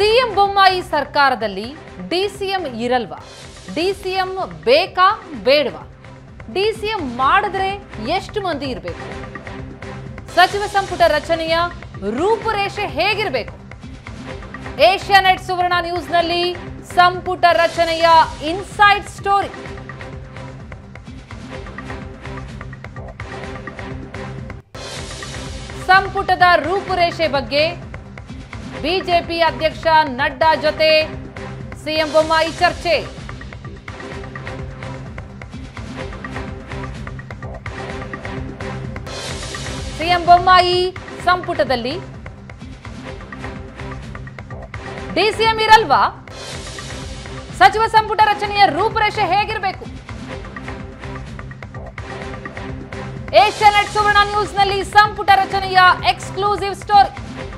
CM Bommai ಸರ್ಕಾರದಲ್ಲಿ DCM ಇರಲ್ವಾ? DCM ಬೇಕಾ ಬೇಡವಾ? ಡಿಸಿಎಂ ಮಾಡಿದ್ರೆ ಎಷ್ಟು ಮಂದಿ ಇರಬೇಕು? ಸಚಿವ ಸಂಪುಟ ರಚನೆಯ ರೂಪುರೇಷೆ ಹೇಗಿರಬೇಕು? ಏಷ್ಯಾನೆಟ್ ಸುವರ್ಣ ನ್ಯೂಸ್ನಲ್ಲಿ ಸಂಪುಟ ರಚನೆಯ ಇನ್ಸೈಡ್ ಸ್ಟೋರಿ. ಸಂಪುಟದ ರೂಪುರೇಷೆ ಬಗ್ಗೆ ಬಿಜೆಪಿ ಅಧ್ಯಕ್ಷ ನಡ್ಡಾ ಜೊತೆ ಸಿಎಂ ಬೊಮ್ಮಾಯಿ ಚರ್ಚೆ. ಸಿಎಂ ಬೊಮ್ಮಾಯಿ ಸಂಪುಟದಲ್ಲಿ ಡಿಸಿಎಂ ಇರಲ್ವಾ? ಸಚಿವ ಸಂಪುಟ ರಚನೆಯ ರೂಪುರೇಷೆ ಹೇಗಿರಬೇಕು? ಏಷ್ಯಾನೆಟ್ ಸುವರ್ಣ ನ್ಯೂಸ್ನಲ್ಲಿ ಸಂಪುಟ ರಚನೆಯ ಎಕ್ಸ್ಕ್ಲೂಸಿವ್ ಸ್ಟೋರಿ.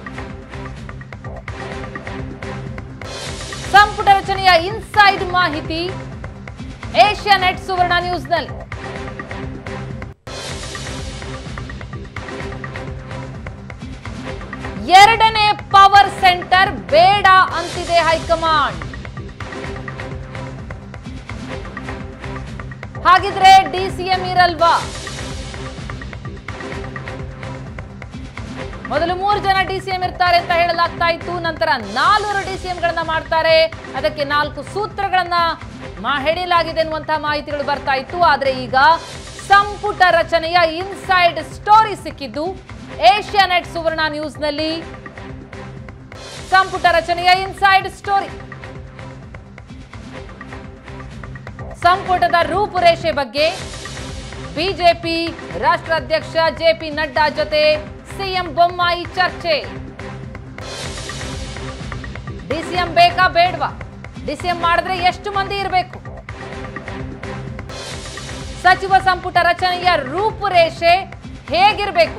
ಸಂಪುಟ ರಚನೆಯ ಇನ್ಸೈಡ್ ಮಾಹಿತಿ ಏಷ್ಯಾನೆಟ್ ಸುವರ್ಣ ನ್ಯೂಸ್ನಲ್ಲಿ. ಎರಡನೇ ಪವರ್ ಸೆಂಟರ್ ಬೇಡ ಅಂತಿದೆ ಹೈಕಮಾಂಡ್. ಹಾಗಿದ್ರೆ ಡಿಸಿಎಂ ಇರಲ್ವಾ? ಮೊದಲು 3 ಜನ ಡಿಸಿಎಂ ಇರ್ತಾರೆ ಅಂತ ಹೇಳಲಾಗ್ತಾ ಇತ್ತು. ನಂತರ 4 ಡಿಸಿಎಂಗಳನ್ನ ಮಾಡ್ತಾರೆ. ಅದಕ್ಕೆ 4 ಸೂತ್ರಗಳನ್ನ ಹೇಳಲಾಗಿದೆ ಎನ್ನುವಂತಹ ಮಾಹಿತಿಗಳು ಬರ್ತಾ ಇತ್ತು. ಆದ್ರೆ ಈಗ ಸಂಪುಟ ರಚನೆಯ ಇನ್ಸೈಡ್ ಸ್ಟೋರಿ ಸಿಕ್ಕಿದ್ದು ಏಷ್ಯಾನೆಟ್ ಸುವರ್ಣ ನ್ಯೂಸ್ನಲ್ಲಿ. ಸಂಪುಟ ರಚನೆಯ ಇನ್ಸೈಡ್ ಸ್ಟೋರಿ. ಸಂಪುಟದ ರೂಪುರೇಷೆ ಬಗ್ಗೆ ಬಿಜೆಪಿ ರಾಷ್ಟ್ರಾಧ್ಯಕ್ಷ ಜೆಪಿ ನಡ್ಡಾ ಜೊತೆ ಸಿಎಂ ಬೊಮ್ಮಾಯಿ ಚರ್ಚೆ. ಡಿಸಿಎಂ ಬೇಕಾ ಬೇಡವಾ? ಡಿಸಿಎಂ ಮಾಡಿದ್ರೆ ಎಷ್ಟು ಮಂದಿ ಇರಬೇಕು? ಸಚಿವ ಸಂಪುಟ ರಚನೆಯ ರೂಪುರೇಷೆ ಹೇಗಿರಬೇಕು?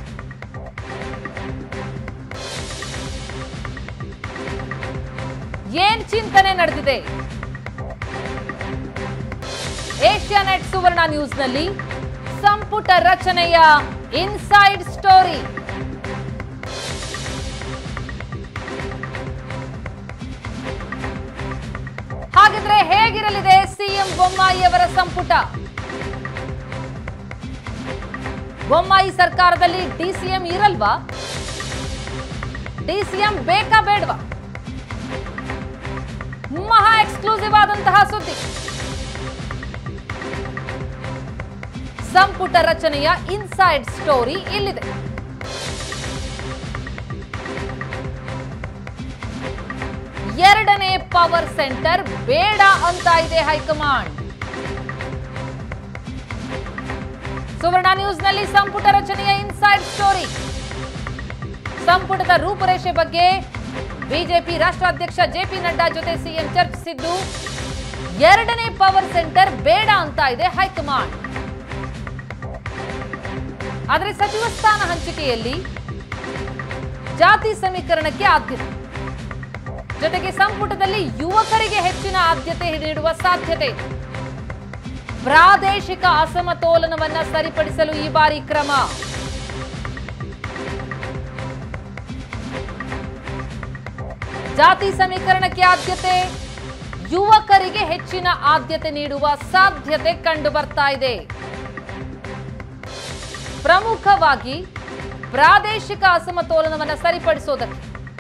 ಏನ್ ಚಿಂತನೆ ನಡೆದಿದೆ? ಏಷ್ಯಾನೆಟ್ ಸುವರ್ಣ ನ್ಯೂಸ್ನಲ್ಲಿ ಸಂಪುಟ ರಚನೆಯ ಇನ್ಸೈಡ್ ಸ್ಟೋರಿ. ಹಾಗಿದ್ರೆ ಹೇಗಿರಲಿದೆ ಸಿಎಂ ಬೊಮ್ಮಾಯಿ ಅವರ ಸಂಪುಟ? ಬೊಮ್ಮಾಯಿ ಸರ್ಕಾರದಲ್ಲಿ ಡಿಸಿಎಂ ಇರಲ್ವಾ? ಡಿಸಿಎಂ ಬೇಕಾ ಬೇಡವಾ? ಮಹಾ ಎಕ್ಸ್ಕ್ಲೂಸಿವ್ ಆದಂತಹ ಸುದ್ದಿ. ಸಂಪುಟ ರಚನೆಯ ಇನ್ಸೈಡ್ ಸ್ಟೋರಿ ಇಲ್ಲಿದೆ. ಎರಡನೇ ಪವರ್ ಸೆಂಟರ್ ಬೇಡ ಅಂತ ಇದೆ ಹೈಕಮಾಂಡ್. ಸುವರ್ಣ ನ್ಯೂಸ್ನಲ್ಲಿ ಸಂಪುಟ ರಚನೆಯ ಇನ್ಸೈಡ್ ಸ್ಟೋರಿ. ಸಂಪುಟದ ರೂಪುರೇಷೆ ಬಗ್ಗೆ ಬಿಜೆಪಿ ರಾಷ್ಟ್ರಾಧ್ಯಕ್ಷ ಜೆಪಿ ನಡ್ಡಾ ಜೊತೆ ಸಿಎಂ ಚರ್ಚಿಸಿದ್ದು, ಎರಡನೇ ಪವರ್ ಸೆಂಟರ್ ಬೇಡ ಅಂತ ಇದೆ ಹೈಕಮಾಂಡ್. ಆದರೆ ಸಚಿವ ಸ್ಥಾನ ಹಂಚಿಕೆಯಲ್ಲಿ ಜಾತಿ ಸಮೀಕರಣಕ್ಕೆ ಆದ್ಯತೆ, ಜೊತೆಗೆ ಸಂಪುಟದಲ್ಲಿ ಯುವಕರಿಗೆ ಹೆಚ್ಚಿನ ಆದ್ಯತೆ ನೀಡುವ ಸಾಧ್ಯತೆ. ಪ್ರಾದೇಶಿಕ ಅಸಮತೋಲನವನ್ನ ಸರಿಪಡಿಸಲು ಈ ಬಾರಿ ಕ್ರಮ. ಜಾತಿ ಸಮೀಕರಣಕ್ಕೆ ಆದ್ಯತೆ, ಯುವಕರಿಗೆ ಹೆಚ್ಚಿನ ಆದ್ಯತೆ ನೀಡುವ ಸಾಧ್ಯತೆ ಕಂಡು ಬರ್ತಾ ಇದೆ. ಪ್ರಮುಖವಾಗಿ ಪ್ರಾದೇಶಿಕ ಅಸಮತೋಲನವನ್ನು ಸರಿಪಡಿಸೋದಕ್ಕೆ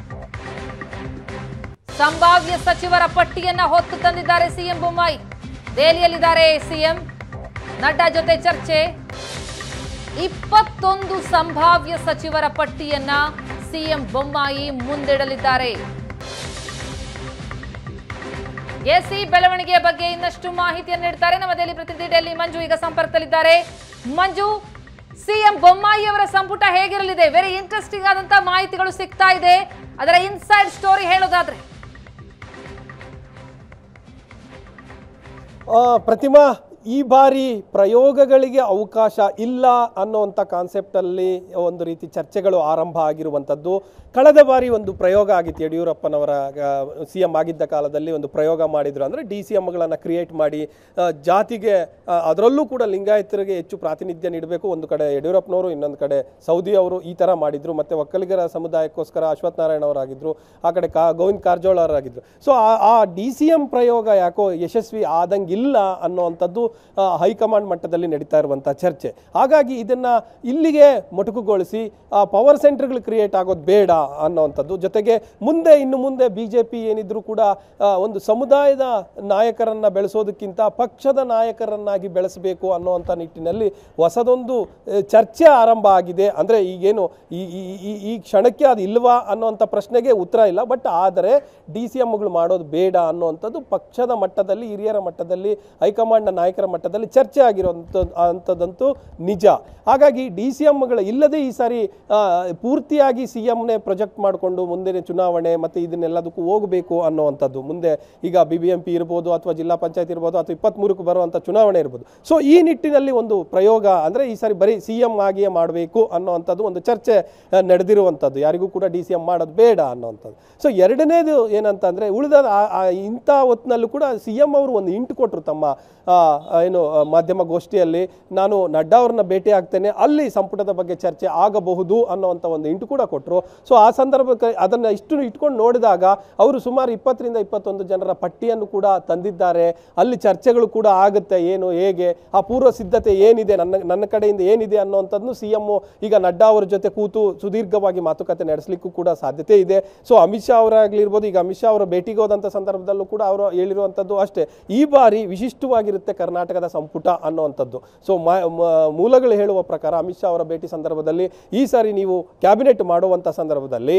ಸಂಭಾವ್ಯ ಸಚಿವರ ಪಟ್ಟಿಯನ್ನ ಹೊತ್ತು ತಂದಿದ್ದಾರೆ ಸಿಎಂ ಬೊಮ್ಮಾಯಿ. ದೆಹಲಿಯಲ್ಲಿದ್ದಾರೆ ಸಿಎಂ. ನಡ್ಡಾ ಜೊತೆ ಚರ್ಚೆ. 21 ಸಂಭಾವ್ಯ ಸಚಿವರ ಪಟ್ಟಿಯನ್ನ ಸಿಎಂ ಬೊಮ್ಮಾಯಿ ಮುಂದಿಡಲಿದ್ದಾರೆ. ಎಸಿ ಬೆಳವಣಿಗೆಯ ಬಗ್ಗೆ ಇನ್ನಷ್ಟು ಮಾಹಿತಿಯನ್ನು ನೀಡುತ್ತಾರೆ ನಮ್ಮ ದೆಹಲಿ ಪ್ರತಿನಿಧಿ ಡೆಲ್ಲಿ ಮಂಜು ಈಗ ಸಂಪರ್ಕದಲ್ಲಿದ್ದಾರೆ. ಮಂಜು, ಸಿಎಂ ಬೊಮ್ಮಾಯಿ ಅವರ ಸಂಪುಟ ಹೇಗಿರಲಿದೆ? ವೆರಿ ಇಂಟ್ರೆಸ್ಟಿಂಗ್ ಆದಂತಹ ಮಾಹಿತಿಗಳು ಸಿಗ್ತಾ ಇದೆ. ಅದರ ಇನ್ಸೈಡ್ ಸ್ಟೋರಿ ಹೇಳೋದಾದ್ರೆ ಪ್ರತಿಮಾ, ಈ ಬಾರಿ ಪ್ರಯೋಗಗಳಿಗೆ ಅವಕಾಶ ಇಲ್ಲ ಅನ್ನುವಂಥ ಕಾನ್ಸೆಪ್ಟಲ್ಲಿ ಒಂದು ರೀತಿ ಚರ್ಚೆಗಳು ಆರಂಭ ಆಗಿರುವಂಥದ್ದು. ಕಳೆದ ಬಾರಿ ಒಂದು ಪ್ರಯೋಗ ಆಗಿತ್ತು, ಯಡಿಯೂರಪ್ಪನವರ CM ಆಗಿದ್ದ ಕಾಲದಲ್ಲಿ ಒಂದು ಪ್ರಯೋಗ ಮಾಡಿದ್ರು. ಅಂದರೆ DCMಗಳನ್ನು ಕ್ರಿಯೇಟ್ ಮಾಡಿ ಜಾತಿಗೆ, ಅದರಲ್ಲೂ ಕೂಡ ಲಿಂಗಾಯತರಿಗೆ ಹೆಚ್ಚು ಪ್ರಾತಿನಿಧ್ಯ ನೀಡಬೇಕು. ಒಂದು ಕಡೆ ಯಡಿಯೂರಪ್ಪನವರು, ಇನ್ನೊಂದು ಕಡೆ ಸೌದಿ ಅವರು ಈ ಥರ ಮಾಡಿದ್ರು. ಮತ್ತು ಒಕ್ಕಲಿಗರ ಸಮುದಾಯಕ್ಕೋಸ್ಕರ ಅಶ್ವಥ್ ನಾರಾಯಣ ಅವರಾಗಿದ್ದರು, ಆ ಕಡೆ ಗೋವಿಂದ್ ಕಾರಜೋಳ ಅವರಾಗಿದ್ದರು. ಸೊ ಆ DCM ಪ್ರಯೋಗ ಯಾಕೋ ಯಶಸ್ವಿ ಆದಂಗಿಲ್ಲ ಅನ್ನೋವಂಥದ್ದು ಹೈಕಮಾಂಡ್ ಮಟ್ಟದಲ್ಲಿ ನಡೀತಾ ಇರುವಂಥ ಚರ್ಚೆ. ಹಾಗಾಗಿ ಇದನ್ನು ಇಲ್ಲಿಗೆ ಮೊಟಕುಗೊಳಿಸಿ ಪವರ್ ಸೆಂಟರ್ಗಳು ಕ್ರಿಯೇಟ್ ಆಗೋದು ಬೇಡ ಅನ್ನೋವಂಥದ್ದು. ಜೊತೆಗೆ ಇನ್ನು ಮುಂದೆ BJP ಏನಿದ್ರು ಕೂಡ ಒಂದು ಸಮುದಾಯದ ನಾಯಕರನ್ನು ಬೆಳೆಸೋದಕ್ಕಿಂತ ಪಕ್ಷದ ನಾಯಕರನ್ನಾಗಿ ಬೆಳೆಸಬೇಕು ಅನ್ನೋವಂಥ ನಿಟ್ಟಿನಲ್ಲಿ ಹೊಸದೊಂದು ಚರ್ಚೆ ಆರಂಭ ಆಗಿದೆ. ಅಂದರೆ ಈಗೇನು ಈ ಕ್ಷಣಕ್ಕೆ ಅದು ಇಲ್ವಾ ಅನ್ನೋವಂಥ ಪ್ರಶ್ನೆಗೆ ಉತ್ತರ ಇಲ್ಲ. ಬಟ್ ಆದರೆ DCMಗಳು ಮಾಡೋದು ಬೇಡ ಅನ್ನೋವಂಥದ್ದು ಪಕ್ಷದ ಮಟ್ಟದಲ್ಲಿ, ಹಿರಿಯರ ಮಟ್ಟದಲ್ಲಿ, ಹೈಕಮಾಂಡ್ನ ನಾಯಕರ ಮಟ್ಟದಲ್ಲಿ ಚರ್ಚೆ ಆಗಿರೋಂಥದ್ದಂತೂ ನಿಜ. ಹಾಗಾಗಿ DCMಗಳು ಇಲ್ಲದೆ ಈ ಸಾರಿ ಪೂರ್ತಿಯಾಗಿ CMನೇ ಪ್ರೊಜೆಕ್ಟ್ ಮಾಡಿಕೊಂಡು ಮುಂದಿನ ಚುನಾವಣೆ ಮತ್ತು ಇದನ್ನೆಲ್ಲದಕ್ಕೂ ಹೋಗಬೇಕು ಅನ್ನೋವಂಥದ್ದು. ಮುಂದೆ ಈಗ BBMP ಇರ್ಬೋದು, ಅಥವಾ ಜಿಲ್ಲಾ ಪಂಚಾಯತ್ ಇರ್ಬೋದು, ಅಥವಾ 23ಕ್ಕೆ ಬರುವಂಥ ಚುನಾವಣೆ ಇರ್ಬೋದು. ಸೊ ಈ ನಿಟ್ಟಿನಲ್ಲಿ ಒಂದು ಪ್ರಯೋಗ, ಅಂದರೆ ಈ ಸಾರಿ ಬರೀ CM ಆಗಿಯೇ ಮಾಡಬೇಕು ಅನ್ನೋವಂಥದ್ದು ಒಂದು ಚರ್ಚೆ ನಡೆದಿರುವಂಥದ್ದು. ಯಾರಿಗೂ ಕೂಡ DCM ಮಾಡೋದು ಬೇಡ ಅನ್ನೋವಂಥದ್ದು. ಸೊ ಎರಡನೇದು ಏನಂತಂದರೆ, ಉಳಿದ ಇಂಥ ಹೊತ್ತಿನಲ್ಲೂ ಕೂಡ CM ಅವರು ಒಂದು ಇಂಟು ಕೊಟ್ಟರು ತಮ್ಮ ಮಾಧ್ಯಮ ಗೋಷ್ಠಿಯಲ್ಲಿ. ನಾನು ನಡ್ಡಾ ಅವ್ರನ್ನ ಭೇಟಿ ಆಗ್ತೇನೆ, ಅಲ್ಲಿ ಸಂಪುಟದ ಬಗ್ಗೆ ಚರ್ಚೆ ಆಗಬಹುದು ಅನ್ನೋವಂಥ ಒಂದು ಇಂಟು ಕೂಡ ಕೊಟ್ಟರು. ಸೊ ಆ ಸಂದರ್ಭಕ್ಕೆ ಅದನ್ನು ಇಟ್ಕೊಂಡು ನೋಡಿದಾಗ ಅವರು ಸುಮಾರು 20ರಿಂದ 21 ಜನರ ಪಟ್ಟಿಯನ್ನು ಕೂಡ ತಂದಿದ್ದಾರೆ. ಅಲ್ಲಿ ಚರ್ಚೆಗಳು ಕೂಡ ಆಗುತ್ತೆ, ಏನು ಹೇಗೆ ಆ ಪೂರ್ವ ಸಿದ್ಧತೆ ಏನಿದೆ, ನನ್ನ ಕಡೆಯಿಂದ ಏನಿದೆ ಅನ್ನೋವಂಥದ್ದು CM ಈಗ ನಡ್ಡಾ ಅವರ ಜೊತೆ ಕೂತು ಸುದೀರ್ಘವಾಗಿ ಮಾತುಕತೆ ನಡೆಸಲಿಕ್ಕೂ ಕೂಡ ಸಾಧ್ಯತೆ ಇದೆ. ಸೊ ಅಮಿತ್ ಶಾ ಅವರಾಗಲಿರ್ಬೋದು, ಈಗ ಅಮಿತ್ ಶಾ ಅವರ ಭೇಟಿಗೆ ಹೋದಂಥ ಸಂದರ್ಭದಲ್ಲೂ ಕೂಡ ಅವರು ಹೇಳಿರುವಂಥದ್ದು ಅಷ್ಟೇ, ಈ ಬಾರಿ ವಿಶಿಷ್ಟವಾಗಿರುತ್ತೆ ಕರ್ನಾಟಕದ ಸಂಪುಟ ಅನ್ನುವಂಥದ್ದು. ಸೊ ಮೂಲಗಳು ಹೇಳುವ ಪ್ರಕಾರ ಅಮಿತ್ ಶಾ ಅವರ ಭೇಟಿ ಸಂದರ್ಭದಲ್ಲಿ ಈ ಸಾರಿ ನೀವು ಕ್ಯಾಬಿನೆಟ್ ಮಾಡುವಂಥ ಸಂದರ್ಭದಲ್ಲಿ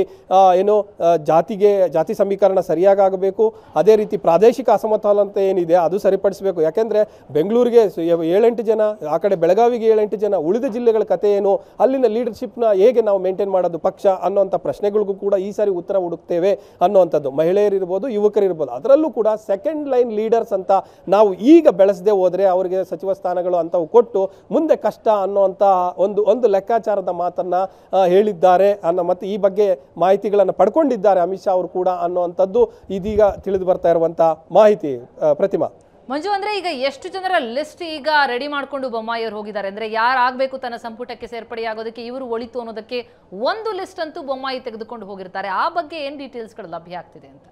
ಜಾತಿ ಸಮೀಕರಣ ಸರಿಯಾಗಬೇಕು, ಅದೇ ರೀತಿ ಪ್ರಾದೇಶಿಕ ಅಸಮತೋಲನತೆ ಏನಿದೆ ಅದು ಸರಿಪಡಿಸಬೇಕು. ಯಾಕೆಂದರೆ ಬೆಂಗಳೂರಿಗೆ 7-8 ಜನ, ಆ ಕಡೆ ಬೆಳಗಾವಿಗೆ 7-8 ಜನ, ಉಳಿದ ಜಿಲ್ಲೆಗಳ ಕತೆ ಏನು, ಅಲ್ಲಿನ ಲೀಡರ್ಶಿಪ್ನ ಹೇಗೆ ನಾವು ಮೇಂಟೈನ್ ಮಾಡೋದು ಪಕ್ಷ ಅನ್ನೋಂಥ ಪ್ರಶ್ನೆಗಳಿಗೂ ಕೂಡ ಈ ಸಾರಿ ಉತ್ತರ ಹುಡುಕ್ತೇವೆ ಅನ್ನೋವಂಥದ್ದು. ಮಹಿಳೆಯರಿರ್ಬೋದು, ಯುವಕರಿರ್ಬೋದು, ಅದರಲ್ಲೂ ಕೂಡ ಸೆಕೆಂಡ್ ಲೈನ್ ಲೀಡರ್ಸ್ ಅಂತ ನಾವು ಈಗ ಬೆಳೆಸದೆ ಹೋದರೆ ಅವರಿಗೆ ಸಚಿವ ಸ್ಥಾನಗಳು ಅಂತವು ಕೊಟ್ಟು ಮುಂದೆ ಕಷ್ಟ ಅನ್ನೋಂಥ ಒಂದು ಲೆಕ್ಕಾಚಾರದ ಮಾತನ್ನು ಹೇಳಿದ್ದಾರೆ ಮತ್ತು ಈ ಬಗ್ಗೆ ಮಾಹಿತಿಗಳನ್ನು ಪಡ್ಕೊಂಡಿದ್ದಾರೆ ಅಮಿತ್ ಶಾ ಅವರು ಕೂಡ ಅನ್ನುವಂಥದ್ದು ಇದೀಗ ತಿಳಿದು ಬರ್ತಾ ಇರುವಂಥ ಮಾಹಿತಿ. ಪ್ರತಿಮಾ, ಮಂಜು, ಅಂದ್ರೆ ಈಗ ಎಷ್ಟು ಜನರ ಲಿಸ್ಟ್ ಈಗ ರೆಡಿ ಮಾಡ್ಕೊಂಡು ಬೊಮ್ಮಾಯಿಯವರು ಹೋಗಿದ್ದಾರೆ? ಅಂದ್ರೆ ಯಾರಾಗಬೇಕು ತನ್ನ ಸಂಪುಟಕ್ಕೆ ಸೇರ್ಪಡೆಯಾಗೋದಕ್ಕೆ, ಇವರು ಒಳಿತು ಅನ್ನೋದಕ್ಕೆ ಒಂದು ಲಿಸ್ಟ್ ಅಂತೂ ಬೊಮ್ಮಾಯಿ ತೆಗೆದುಕೊಂಡು ಹೋಗಿರ್ತಾರೆ. ಆ ಬಗ್ಗೆ ಏನು ಡೀಟೇಲ್ಸ್ಗಳು ಲಭ್ಯ ಆಗ್ತಿದೆ ಅಂತ?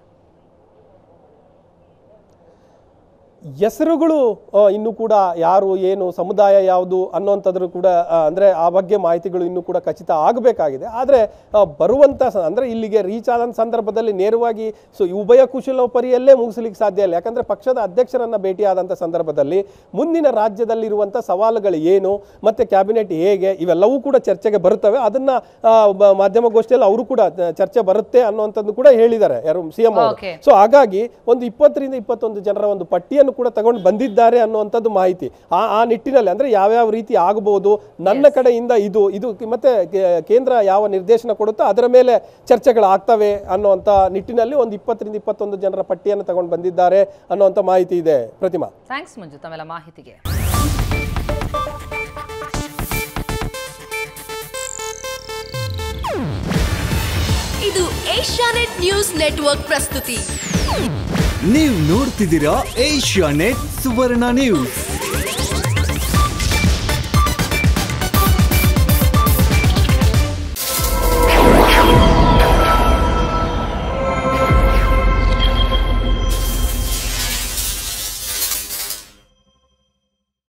ಹೆಸರುಗಳು ಇನ್ನೂ ಕೂಡ ಯಾರು, ಏನು, ಸಮುದಾಯ ಯಾವುದು ಅನ್ನೋಂಥದ್ರು ಕೂಡ ಅಂದರೆ ಆ ಬಗ್ಗೆ ಮಾಹಿತಿಗಳು ಇನ್ನೂ ಕೂಡ ಖಚಿತ ಆಗಬೇಕಾಗಿದೆ. ಆದರೆ ಬರುವಂಥ ಅಂದರೆ ಇಲ್ಲಿಗೆ ರೀಚ್ ಆದ ಸಂದರ್ಭದಲ್ಲಿ ನೇರವಾಗಿ ಉಭಯ ಕುಶಲೋಪರಿಯಲ್ಲೇ ಮುಗಿಸ್ಲಿಕ್ಕೆ ಸಾಧ್ಯ ಇಲ್ಲ. ಯಾಕಂದರೆ ಪಕ್ಷದ ಅಧ್ಯಕ್ಷರನ್ನು ಭೇಟಿಯಾದಂಥ ಸಂದರ್ಭದಲ್ಲಿ ಮುಂದಿನ ರಾಜ್ಯದಲ್ಲಿರುವಂಥ ಸವಾಲುಗಳು ಏನು ಮತ್ತು ಕ್ಯಾಬಿನೆಟ್ ಹೇಗೆ, ಇವೆಲ್ಲವೂ ಕೂಡ ಚರ್ಚೆಗೆ ಬರುತ್ತವೆ. ಅದನ್ನು ಮಾಧ್ಯಮಗೋಷ್ಠಿಯಲ್ಲಿ ಅವರು ಕೂಡ ಚರ್ಚೆ ಬರುತ್ತೆ ಅನ್ನುವಂಥದ್ದು ಕೂಡ ಹೇಳಿದ್ದಾರೆ ಯಾರು, CM ಅವರು. ಸೊ ಹಾಗಾಗಿ ಒಂದು 20ರಿಂದ 21 ಜನರ ಒಂದು ಪಟ್ಟಿಯನ್ನು ಕೂಡ ತಗೊಂಡು ಬಂದಿದ್ದಾರೆ ಅನ್ನುವಂಥದ್ದು ಮಾಹಿತಿ. ಆ ನಿಟ್ಟಿನಲ್ಲಿ ಅಂದರೆ ಯಾವ್ಯಾವ ರೀತಿ ಆಗಬಹುದು, ನನ್ನ ಕಡೆಯಿಂದ ಇದು ಮತ್ತೆ ಕೇಂದ್ರ ಯಾವ ನಿರ್ದೇಶನ ಕೊಡುತ್ತೋ ಅದರ ಮೇಲೆ ಚರ್ಚೆಗಳಾಗ್ತವೆ ಅನ್ನುವಂಥ ನಿಟ್ಟಿನಲ್ಲಿ ಒಂದು 20ರಿಂದ 21 ಜನರ ಪಟ್ಟಿಯನ್ನು ತಗೊಂಡು ಬಂದಿದ್ದಾರೆ ಅನ್ನುವಂಥ ಮಾಹಿತಿ ಇದೆ. ಪ್ರತಿಮಾ, ಥ್ಯಾಂಕ್ಸ್ ಮಂಜು ತಮ್ಮೆಲ್ಲ ಮಾಹಿತಿಗೆ. ಇದು ಏಷ್ಯಾನೆಟ್ ನ್ಯೂಸ್ ನೆಟ್ವರ್ಕ್ ಪ್ರಸ್ತುತಿ. ನೀವು ನೋಡ್ತಿದ್ದೀರಾ ಏಷ್ಯಾನೆಟ್ ಸುವರ್ಣ ನ್ಯೂಸ್.